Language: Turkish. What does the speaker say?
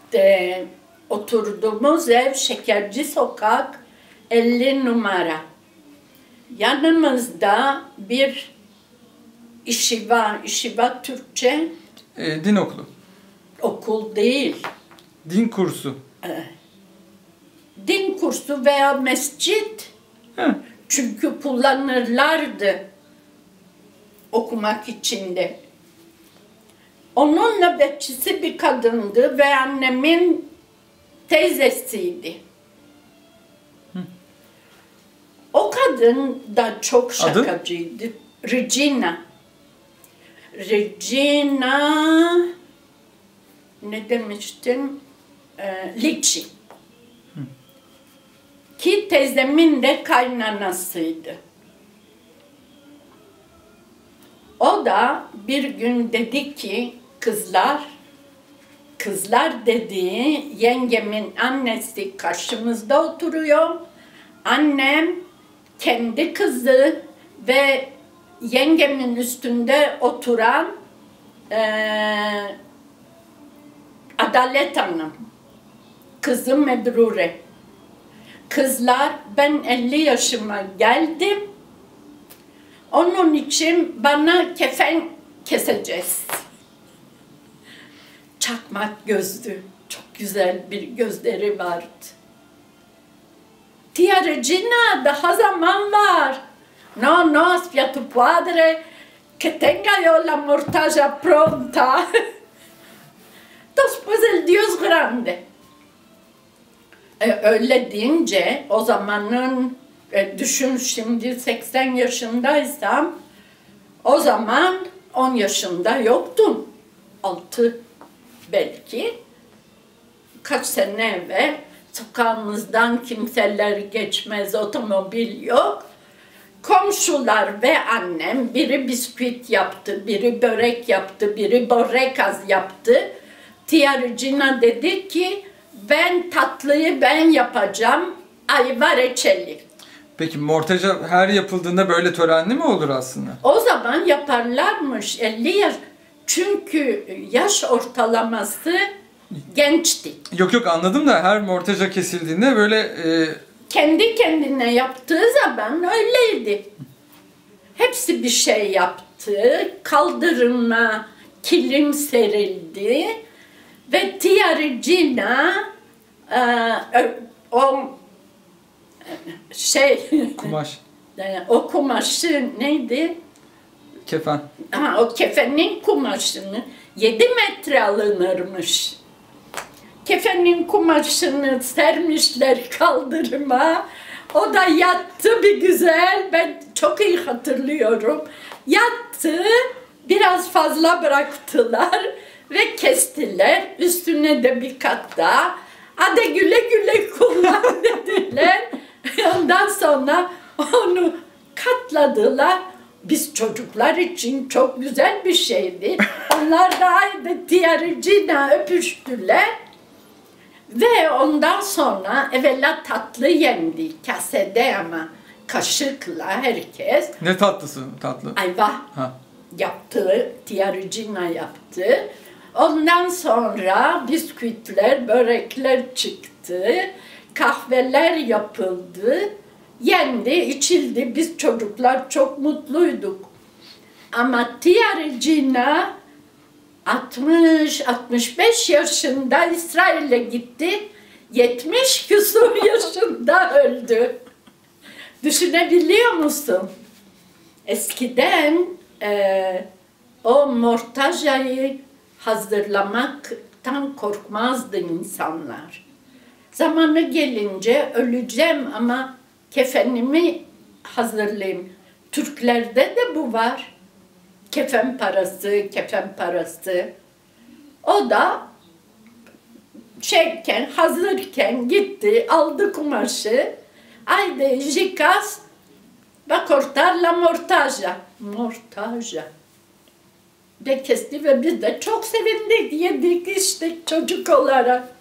oturduğumuz ev Şekerci Sokak 50 numara. Yanımızda bir İşiva Türkçe. Din okulu. Okul değil. Din kursu. Din kursu veya mescit. He. Çünkü kullanırlardı okumak için de. Onun nöbetçisi bir kadındı ve annemin teyzesiydi. O kadın da çok şakacıydı. Regina. Ne demiştin? Lici. Ki teyzemin de kaynanasıydı. O da bir gün dedi ki kızlar dediği yengemin annesi karşımızda oturuyor. Annem kendi kızı ve yengemin üstünde oturan Adalet Hanım, kızı Mebrure. Kızlar, ben 50 yaşıma geldim. Onun için bana kefen keseceğiz. Çakmak gözlü, çok güzel bir gözleri vardı. Tia Regina, daha zaman var. No, aspetta tu padre che tenga io la mortaja pronta. Después el Dios grande. Öyle deyince o zamanın düşün şimdi 80 yaşındaysam o zaman 10 yaşında yoktum. 6 belki. Kaç sene evvel sokağımızdan kimseler geçmez, otomobil yok. Komşular ve annem biri bisküvit yaptı, biri börek yaptı, biri borekaz yaptı. Tia Regina dedi ki ben tatlıyı ben yapacağım, ayva reçeli. Peki mortaja her yapıldığında böyle törenli mi olur aslında? O zaman yaparlarmış 50 yaş. Çünkü yaş ortalaması gençti. Yok anladım da her mortaja kesildiğinde böyle... Kendi kendine yaptığı zaman öyleydi. Hepsi bir şey yaptı. Kaldırıma kilim serildi. Ve Tia Regina Kumaş. O kumaşı neydi? Kefen. O kefenin kumaşını 7 metre alınırmış. Kefenin kumaşını sermişler kaldırıma. O da yattı bir güzel. Ben çok iyi hatırlıyorum. Yattı. Biraz fazla bıraktılar ve kestiler. Üstüne de bir kat daha. Hadi güle güle kullan dediler. Ondan sonra onu katladılar. Biz çocuklar için çok güzel bir şeydi. Onlar da aynı Tia Regina öpüştüler. Ve ondan sonra evvela tatlı yendi. Kasede ama kaşıkla herkes. Ne tatlısı tatlı? Ayva yaptı. Tia Regina yaptı. Ondan sonra bisküvitler, börekler çıktı. Kahveler yapıldı. Yendi, içildi. Biz çocuklar çok mutluyduk. Ama Tia Regina 60-65 yaşında İsrail'e gitti. 70 küsur yaşında öldü. Düşünebiliyor musun? Eskiden o mortajayı hazırlamaktan korkmazdı insanlar. Zamanı gelince öleceğim ama kefenimi hazırlayayım. Türklerde de bu var. Kefen parası. O da hazırken gitti, aldı kumaşı. Haydi jikas, va cortar la mortaja. Mortaja. Ve kesti ve biz de çok sevindik, yedik içtik çocuk olarak.